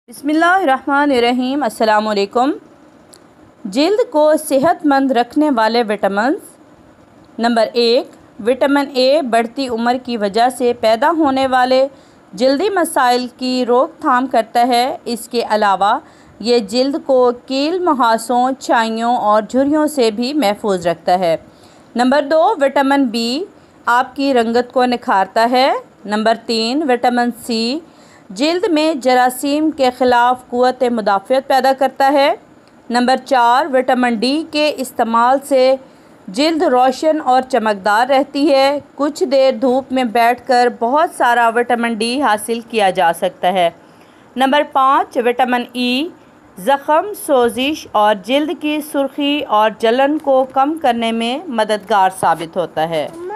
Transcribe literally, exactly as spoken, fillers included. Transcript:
बिस्मिल्लाहिर्रहमानिर्रहीम। अस्सलाम वालेकुम। जिल्द को सेहतमंद रखने वाले विटामिन। नंबर एक, विटामिन ए बढ़ती उम्र की वजह से पैदा होने वाले जल्दी मसाइल की रोकथाम करता है। इसके अलावा ये जिल्द को कील, मुहासों, छाइयों और झुर्रियों से भी महफूज रखता है। नंबर दो, विटामिन बी आपकी रंगत को निखारता है। नंबर तीन, विटामिन सी जिल्द में जरासीम के ख़िलाफ़ क़ुव्वत मुदाफ़अत पैदा करता है। नंबर चार, विटामिन डी के इस्तेमाल से जिल्द रोशन और चमकदार रहती है। कुछ देर धूप में बैठकर बहुत सारा विटामिन डी हासिल किया जा सकता है। नंबर पाँच, विटामिन ई ज़ख़म, सोजिश और जिल्द की सुर्ख़ी और जलन को कम करने में मददगार साबित होता है।